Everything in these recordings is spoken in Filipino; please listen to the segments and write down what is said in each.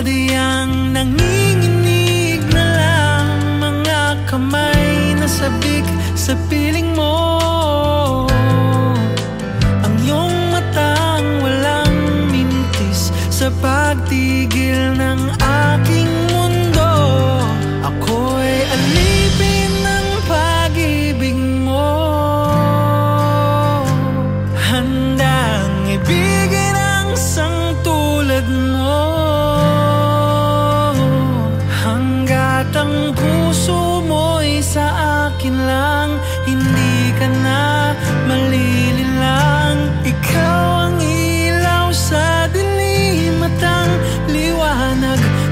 sadyang nanginginig na lang mga kamay na sabik sa piling mo. Ang iyong matang walang mintis sa pagtigil ng aking mundo. Ako'y alipin ng pag-ibig mo, handang ibigin ang isang tulad mo. Hanggat ang puso mo'y sa akin lang, hindi ka na malililang. Ikaw ang ilaw sa dilim at ang liwanag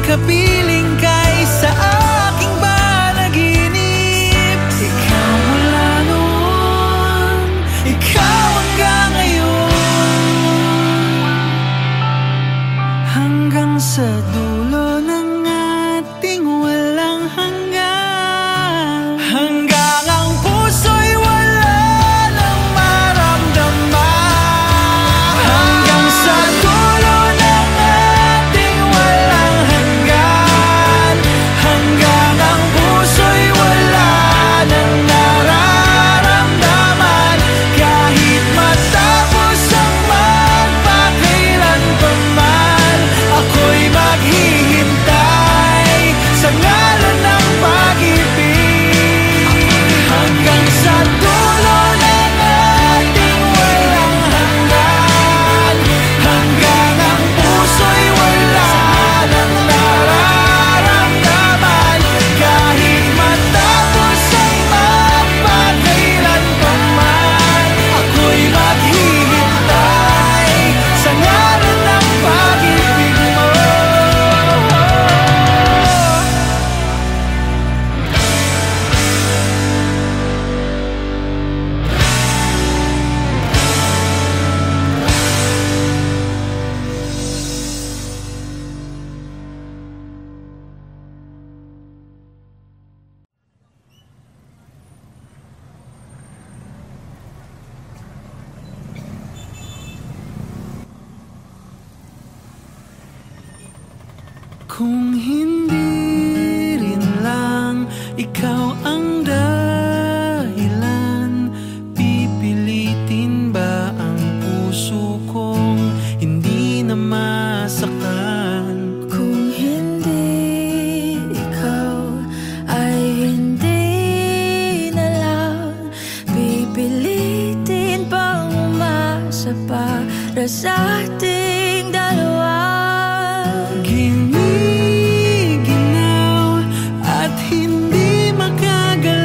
kapiling kay sa aking panaginip. Ikaw mula noon, ikaw hanggang ngayon, hanggang sa dulo ng ating walang hanggan. Hanggang ang puso'y wala nang maramdaman, hanggang sa dulo ng ating walang hanggan. Hanggang ang puso'y wala nang nararamdaman, kahit matapos ang magpakailan pa man, ako'y maghihintay sa ngalan ng pag-ibig. Hanggang sa dulo ng ating walang hanggan, hanggang ang puso'y wala nang nararamdaman, kahit matapos ang magpakailan pa man, ako'y maghihintay sa ngalan ng pag-ibig mo. Kung hindi rin lang ikaw ang dahilan, pipilitin ba ang puso kong hindi na masaktan? Kung hindi ikaw ay hindi na lang, pipilitin pang umasa para sa ating dalawa. Giniginaw at hindi makagal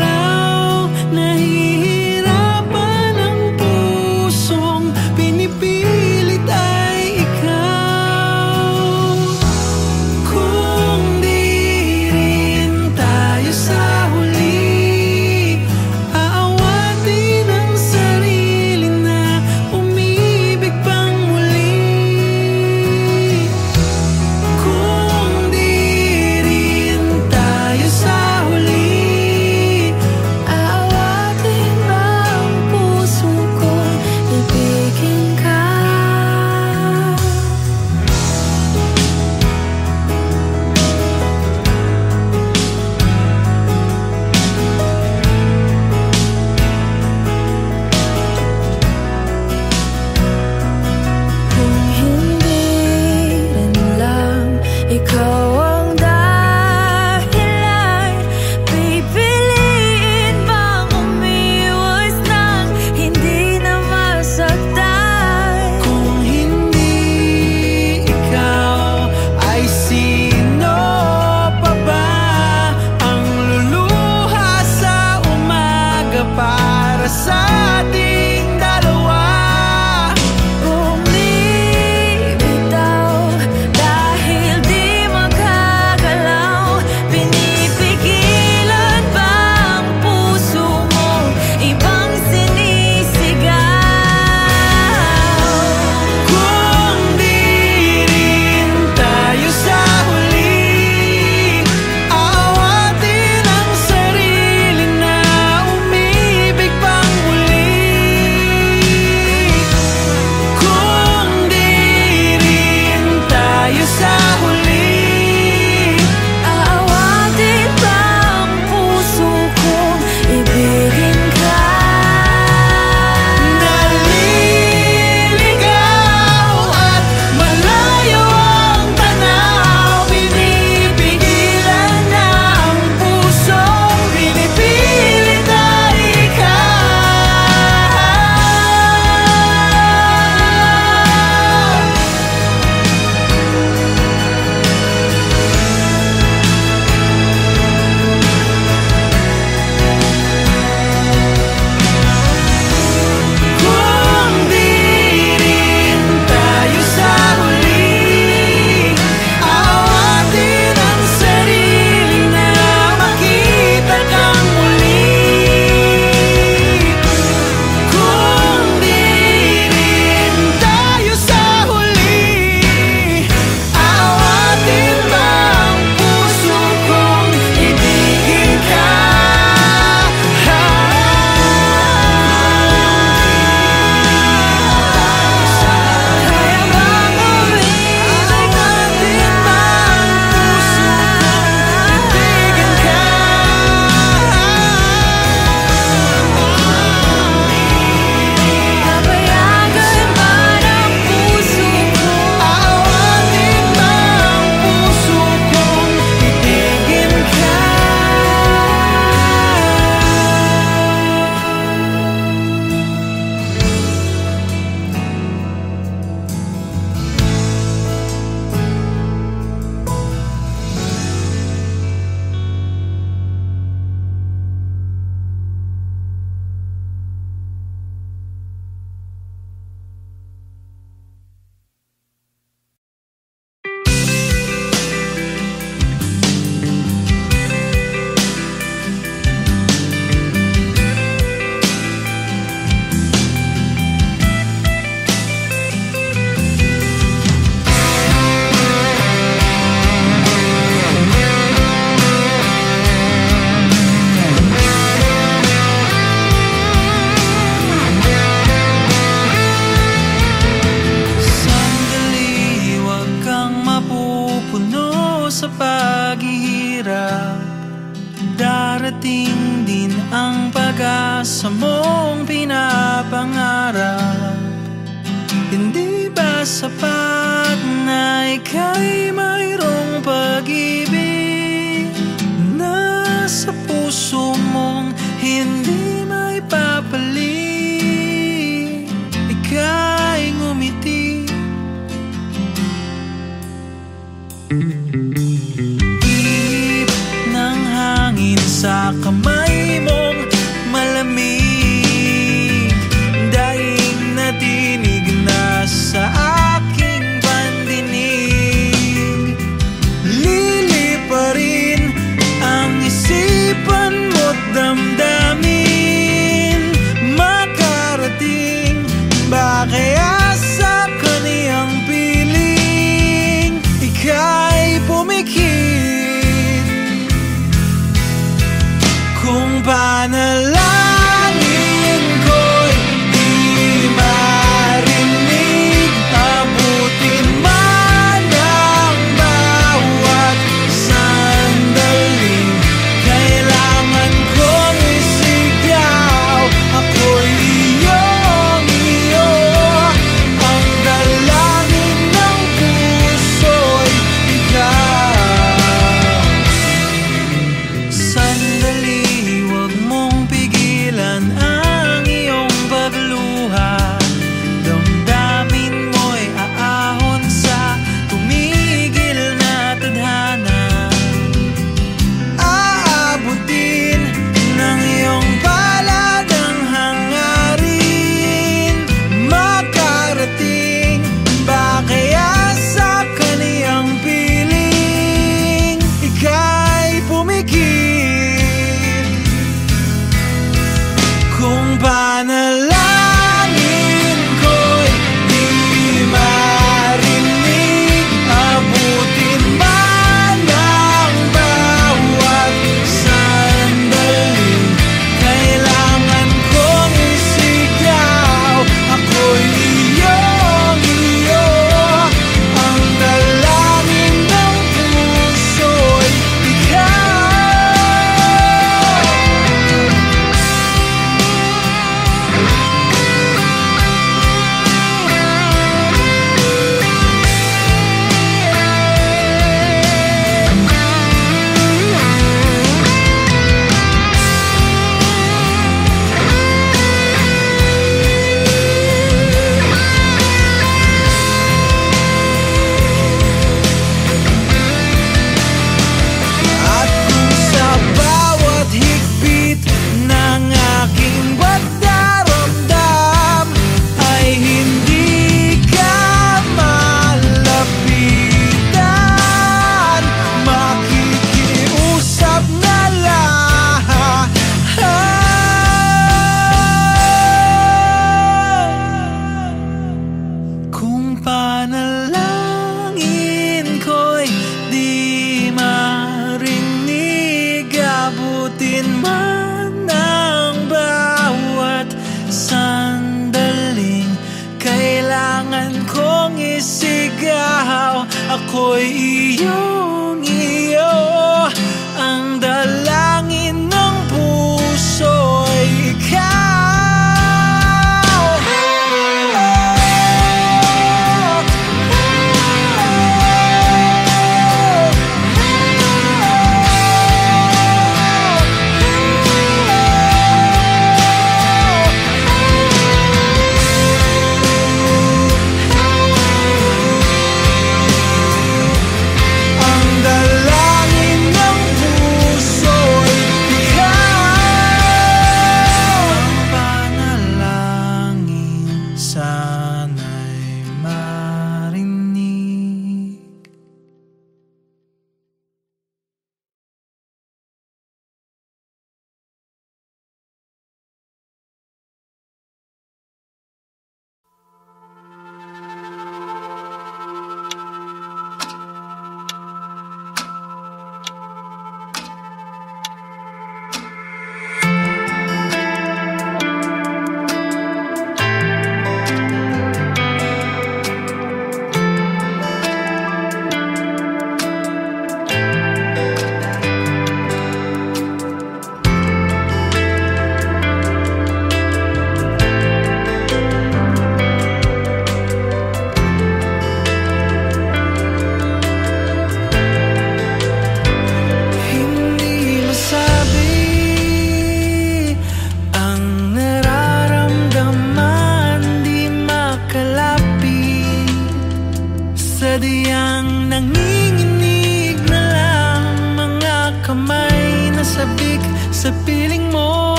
sa paghihirap, darating din ang pag-asa mong pinapangarap. Hindi ba sapat na ika'y mayroong pag-ibig na sa puso mong hindi may papalit? Ika'y ngumiti, ihip ng hangin sa kamay mong malamig, daing na tinig na sa aking pandinig. Liliparin ang isipan mo't damdamin, makarating ba kaya sa kaniyang piling? Ika'y pumikit kung panalangin ko'y di marinig, abutin man ang bawat sandaling kailangan kong isigaw. Ako'y iyong-iyo, ang dalangin ng puso'y ikaw. Sandali, huwag mong pigilan ang iyong pagluha, damdamin mo'y aahon sa tumigil na tadhana. Aabutin ng iyong palad ang hangarin, makarating ba kaya sa kaniyang piling? Ika'y pumikit kung panalangin ko'y di marinig, abutin man ang bawat sandaling kailangan kong isigaw. Ako'y iyong-iyo, ang dalangin ng puso'y ikaw. At kung sa bawat higpit ng aking pagdaramdam ay hindi ka malapitan, makikiusap na lang. Kung panalangin ko'y di marinig, abutin man ang bawat sandaling kailangan kong isigaw. Ako'y iyong-iyo, ang dalangin ng puso'y ikaw.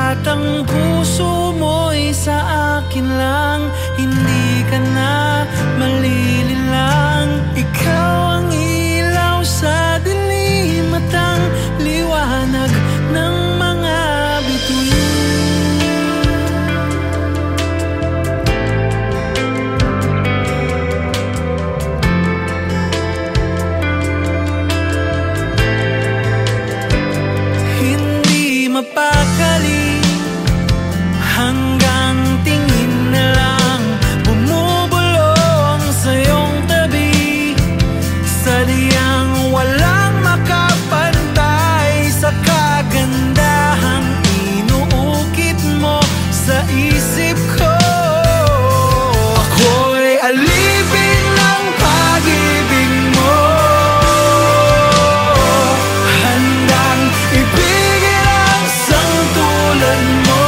Hanggat ang puso mo'y sa akin lang, hindi ka na malililang. Ikaw ang ilaw sa dilim at ang liwanag ng mga bituin. Hindi mapakali hanggang tingin na lang bumubulong sa iyong tabi, sadyang walang makapantay sa kagandahang inuukit mo sa isip ko. Ako'y alipin ng pag-ibig mo, handang ibigin ang sangtulad mo.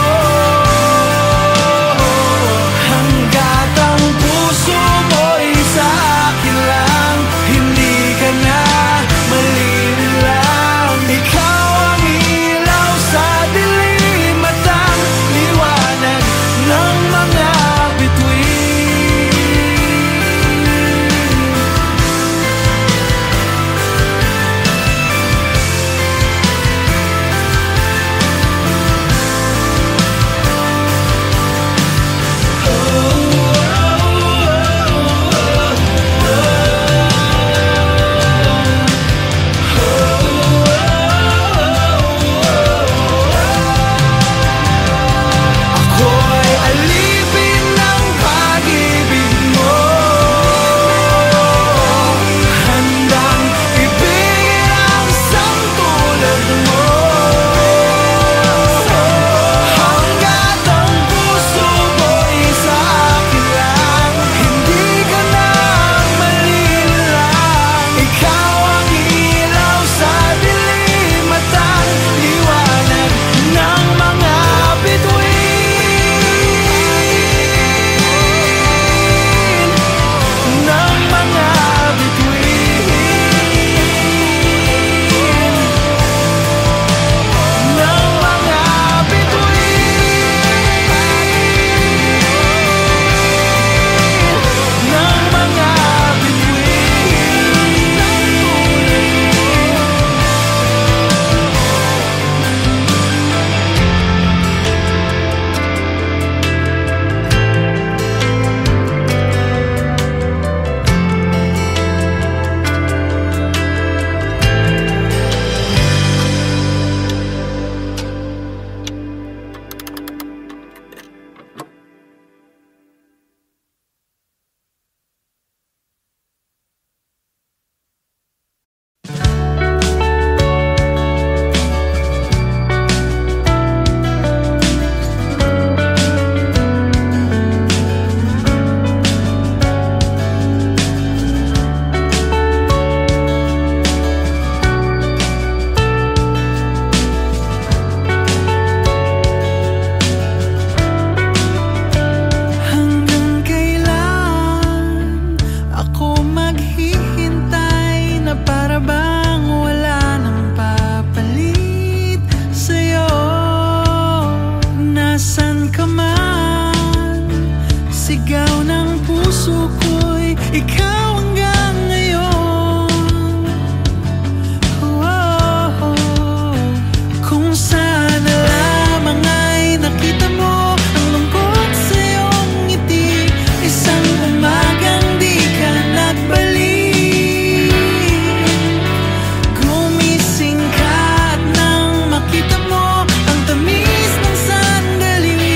Hanggat ang puso mo'y sa akin lang, hindi ka na malililang. Ikaw ang ilaw sa dilim at ang liwanag ng mga bituin. Ako'y alipin ng pag-ibig mo, handang ibigin ang sangtulad mo. Hanggat ang puso mo'y sa akin lang, hindi ka na malililang. Ikaw ang ilaw sa dilim at ang liwanag ng mga bituin. Ng mga bituin. Ng mga bituin. Ng mga hanggang kailan ako maghihintay na para bang wala nang papalit sa'yo? Nasaan ka man? Sigaw ng puso ko'y ikaw hanggang ngayon. Kung sana lamang ay nakita mo ang lungkot sa iyong ngiti, isang umagang di ka nagbalik. Gumising ka at nang makita mo ang tamis ng sandali,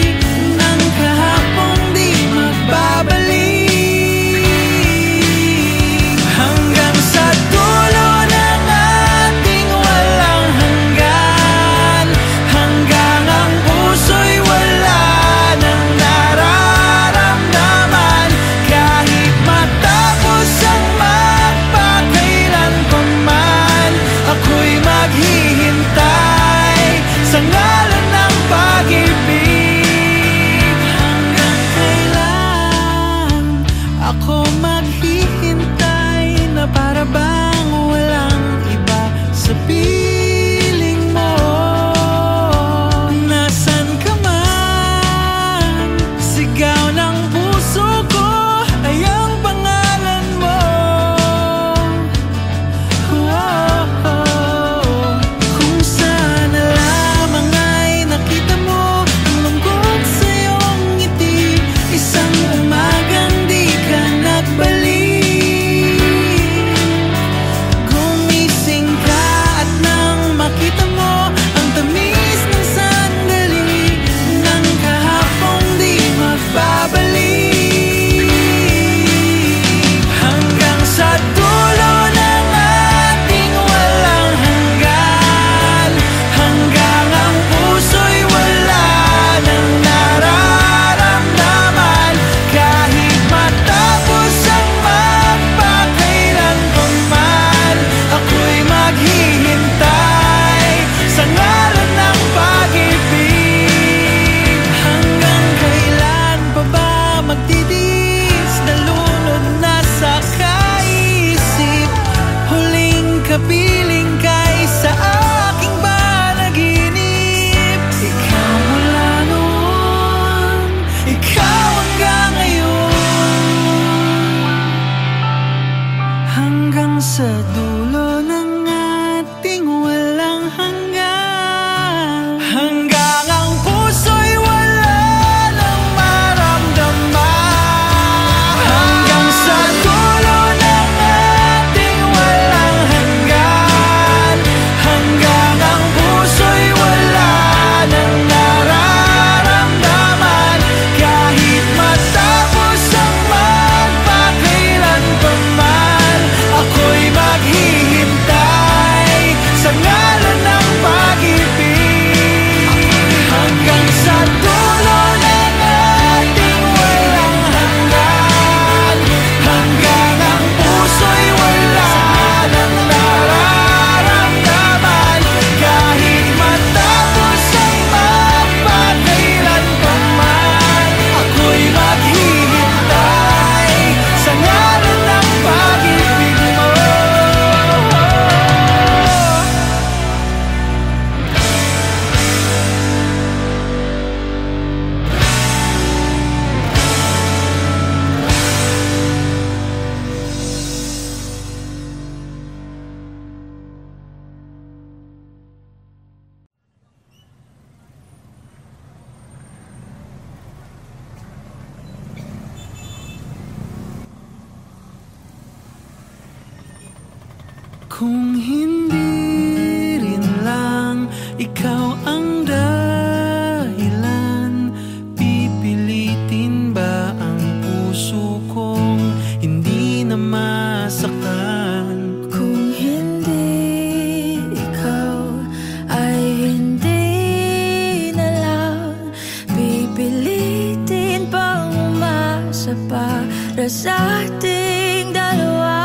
Kung hindi rin lang ikaw ang dahilan, pipilitin ba ang puso kong hindi na masaktan? Kung hindi ikaw ay hindi na lang, pipilitin pang umasa para sa ating dalawa.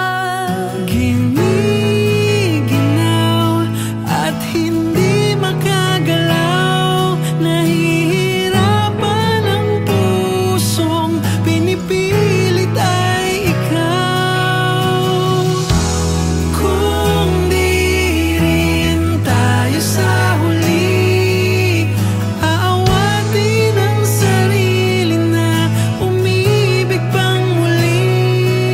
Giniginaw at hindi makagalaw, nahihirapan ang pusong pinipilit ay ikaw. Kung di rin tayo sa huli, aawatin ang sarili na umibig pang muli.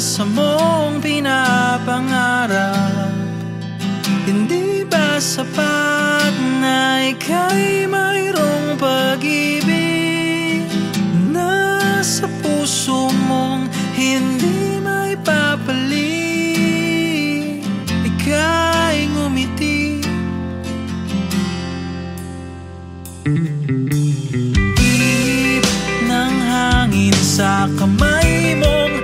pag-asa mong pinapangarap? Hindi ba sapat na ika'y mayroong pag-ibig na sa puso mong hindi may papalit? Ika'y ngumiti, ihip ng hangin sa kamay mong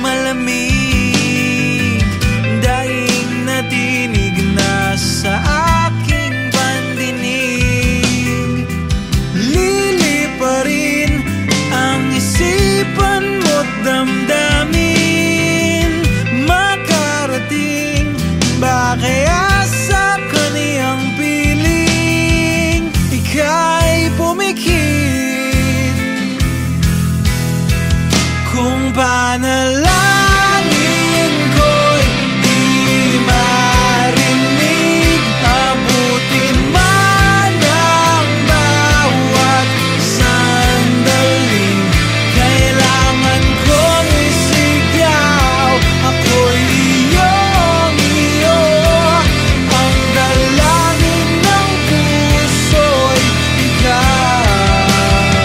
malamig, daing na tinig na sa aking pandinig. Liliparin ang isipan mo't damdamin, makarating ba kaya sa kaniyang piling? Ika'y pumikit kung panalangin ko'y di marinig. Abutin man ang bawat sandaling, kailangan kong isigaw, ako'y iyong-iyo. Ang dalangin ng puso'y ikaw.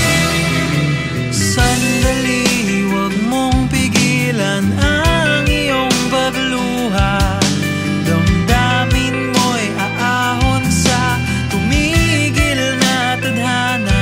Sandali, huwag mong pigilan ang iyong pagluha. Damdamin mo'y aahon sa tumigil na tadhana.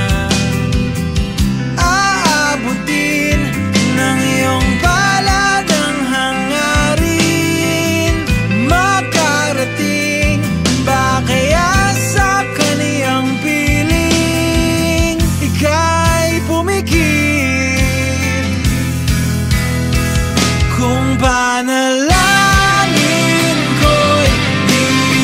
Aabutin ng iyong palad ang hangarin, makarating ba kaya sa kaniyang piling? Ika'y pumikit kung panalangin ko'y di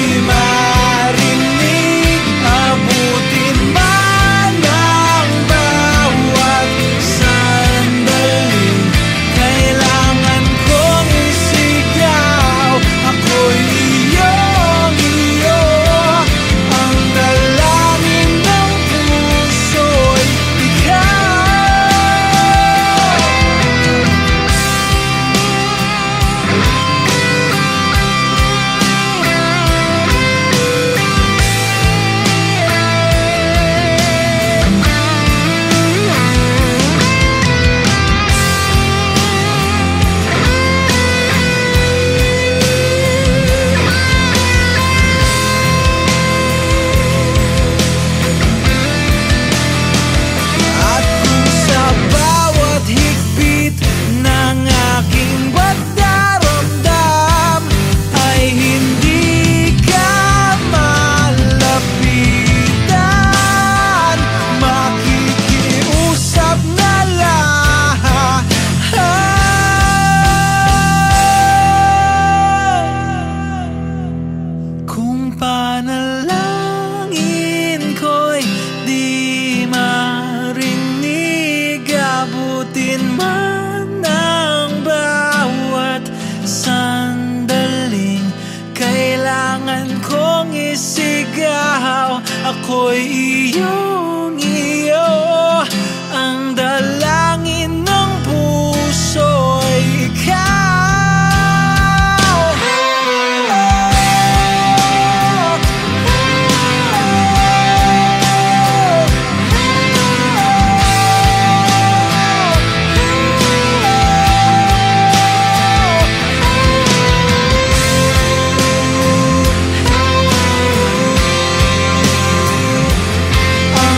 marinig. Abutin man ang bawat sandaling, kailangan kong isigaw, ako'y iyong-iyo. Ang dalangin ng puso'y ikaw. At kung sa bawat higpit ng aking pagdaramdam ay hindi ka malapitan, makikiusap na lang. Kung panalangin ko'y di marinig, abutin man ang bawat sandaling, kailangan kong isigaw, ako'y iyong-iyo. Ang dalangin ng puso'y ikaw. Ang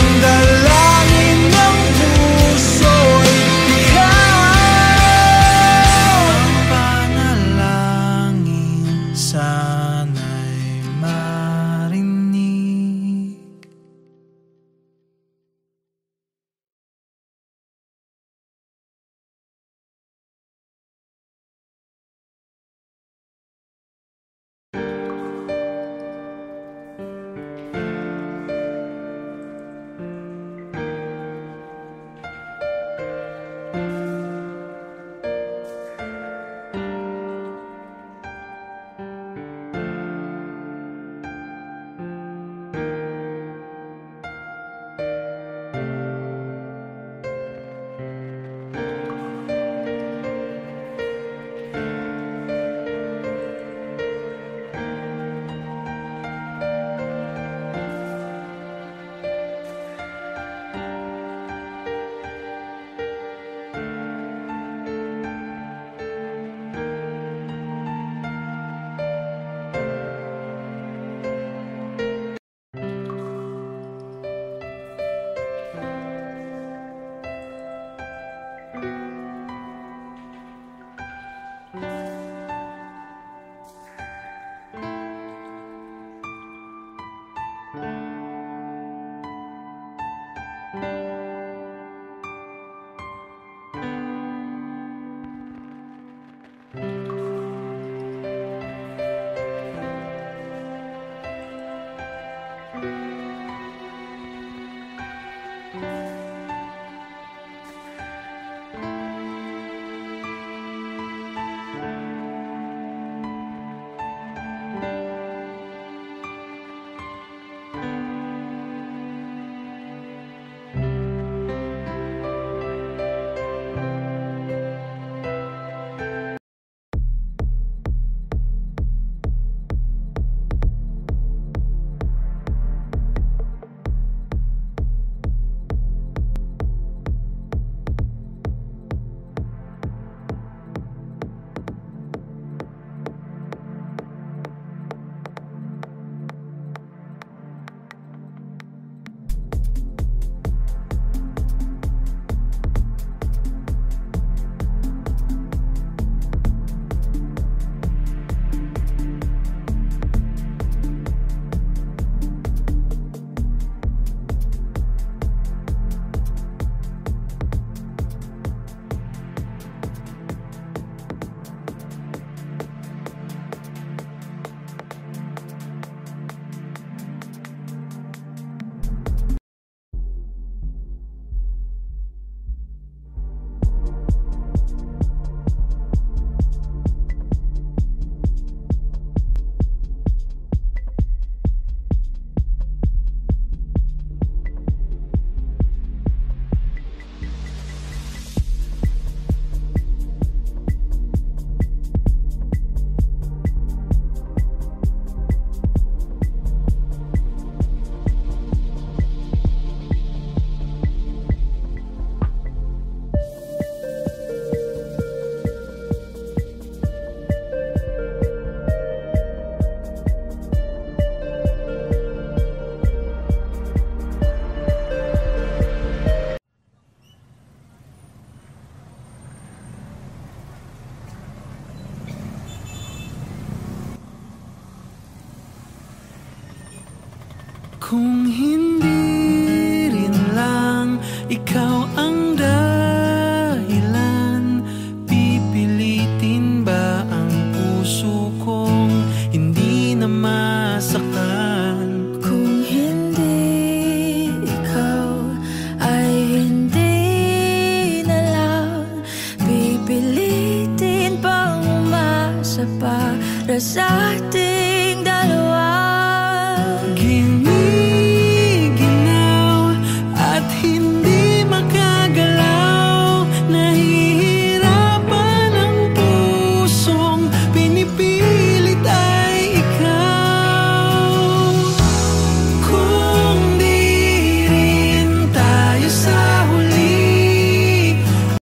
Kung hindi rin lang ikaw ang dahilan, pipilitin ba ang puso kong hindi na masaktan? Kung hindi ikaw ay hindi na lang, pipilitin pang umasa para sa atin